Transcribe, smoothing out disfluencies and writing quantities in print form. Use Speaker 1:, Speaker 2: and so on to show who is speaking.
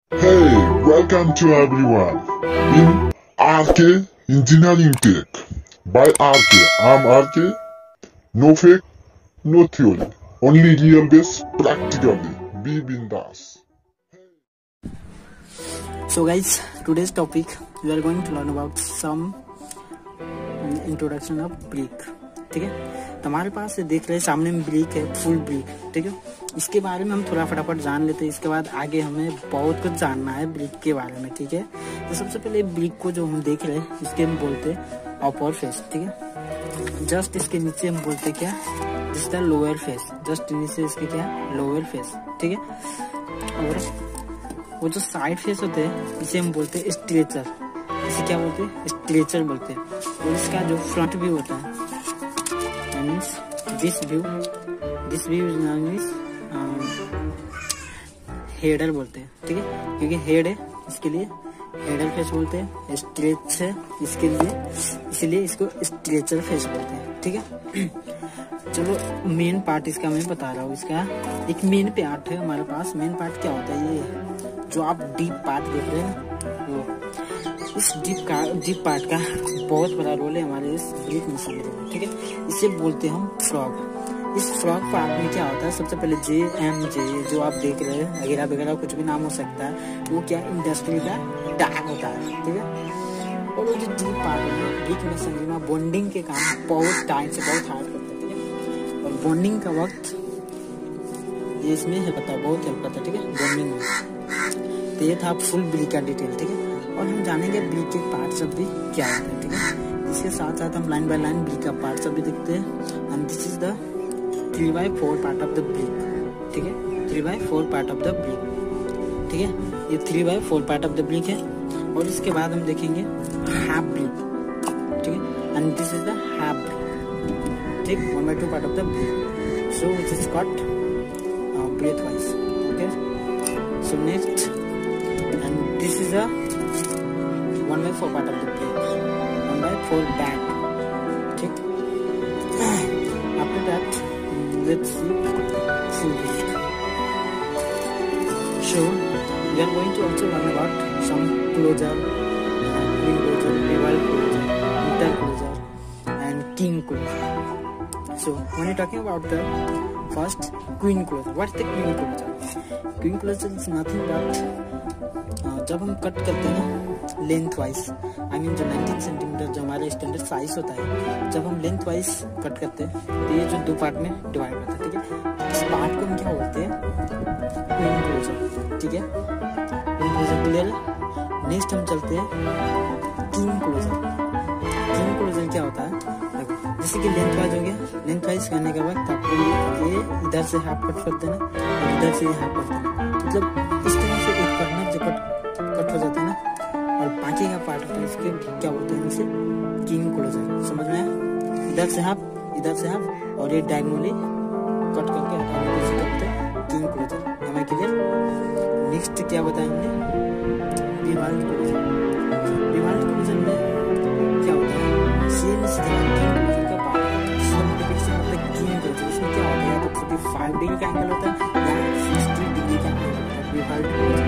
Speaker 1: Hey, welcome to everyone in RK Engineering Tech. By RK, I'm RK. No fake, no theory. Only real base practically. Be bindas.
Speaker 2: So guys, today's topic we are going to learn about some introduction of brick. ठीक है, तो हमारे पास देख रहे हैं सामने में brick है, फुल ब्रिक। ठीक है, इसके बारे में हम थोड़ा फटाफट जान लेते हैं। इसके बाद आगे हमें बहुत कुछ जानना है ब्रिक के बारे में। ठीक है, तो सबसे पहले ब्रिक को जो हम देख रहे हैं इसके हम बोलते हैं अपर फेस। ठीक है, जस्ट इसके नीचे हम बोलते क्या, this the lower face. Just नीचे इसके क्या, लोअर फेस। ठीक है, और वो जो साइड फेस होते हैं इसे हम बोलते हैं स्ट्रेचर। इसे क्या बोलते हैं, स्ट्रेचर बोलते हैं। और इसका जो फ्रंट व्यू होता है means this view is header बोलते हैं। ठीक है, क्योंकि हेड है इसके लिए हेडर फेस बोलते हैं। स्ट्रेच है इसके लिए, इसलिए इसको स्ट्रेचर फेस बोलते हैं। ठीक है, चलो मेन पार्ट इसका मैं बता रहा हूँ। इसका एक मेन पार्ट है हमारे पास। मेन पार्ट क्या होता है, ये जो आप डीप पार्ट देख रहे हैं वो, इस डीप पार्ट का बहुत बड़ा रोल है हमारे इस ब्रिक मशीनरी में। ठीक है, इसे बोलते हैं हम फ्रॉग। इस फ्रॉग पार्ट में क्या होता है, सबसे पहले JMJ जो आप देख रहे हैं वगैरह वगैरह कुछ भी नाम हो सकता है, वो क्या इंडस्ट्री का टैग होता है। ठीक है, और वो जो डीप पार्ट है ब्रिक मशीनरी में बॉन्डिंग के काम बहुत टाइम से बहुत हार्ड करते हैं। ठीक है, और बॉन्डिंग का वक्त ये इसमें हेल्प करता है, बहुत हेल्प करता है। ठीक है, बॉन्डिंग में। तो ये था फुल ब्रिक का डिटेल। ठीक है, और हम जानेंगे ब्रिक के पार्ट सब भी क्या होते हैं। ठीक है, इसके साथ साथ हम लाइन बाय लाइन ब्रिक का पार्ट सब भी देखते हैं। And this is the 3/4 part of the brick. ठीक है, 3/4 पार्ट ऑफ द ब्रिक। ठीक है, ये 3/4 पार्ट ऑफ द ब्रिक है। और इसके बाद हम देखेंगे हाफ ब्रिक। ठीक है, and this is the half brick. ठीक, 1/2 part of the brick. So it is cut breadth wise. Okay, so next, and this is a 1/4 part of the plate, 1/4 back. ठीक, after that let's see full break. So we are going to also learn about some closure, queen closure, rival closure, inter closure and king closure. So when you're talking about the first queen closure, what's the queen closure? Queen closure is nothing but जब हम cut करते हैं ना length wise, I mean जो 19 centimetre जो हमारा standard size होता है, जब हम लेंथ वाइज कट करते हैं तो ये जो 2 पार्ट में डिवाइड होता है। ठीक है, इस पार्ट को हम क्या बोलते हैं, क्वीन क्लोजर। ठीक है, क्वीन क्लोजर क्लियर है। नेक्स्ट हम चलते हैं किंग क्लोजर। किंग क्लोजर क्या होता है, जैसे कि लेंथ वाइज हो गया, लेंथ वाइज करने के बाद आपको ये इधर से हाफ कट कर देना और इधर से हाफ कर देना। मतलब इस तरह से एक करना जो कट हो जाता है ना, और बाकी का पार्ट होता है इसके क्या बोलते हैं, इसे किंग क्लोजर। समझ में आया, इधर से हाफ इधर से हाफ, और ये डायगोनली कट करके हटाने से करते हैं किंग क्लोजर। हमें क्लियर। नेक्स्ट क्या बताया हमने, विवाल्ड क्लोजर। विवाल्ड क्लोजर में क्या होता है, सेम इस तरह किंग क्लोजर का पार्ट है, इसका मल्टीप्लिकेशन होता है किंग क्लोजर। इसमें क्या होता है, तो 45 डिग्री का एंगल होता है या 60 डिग्री का एंगल होता है विवाल्ड क्लोजर।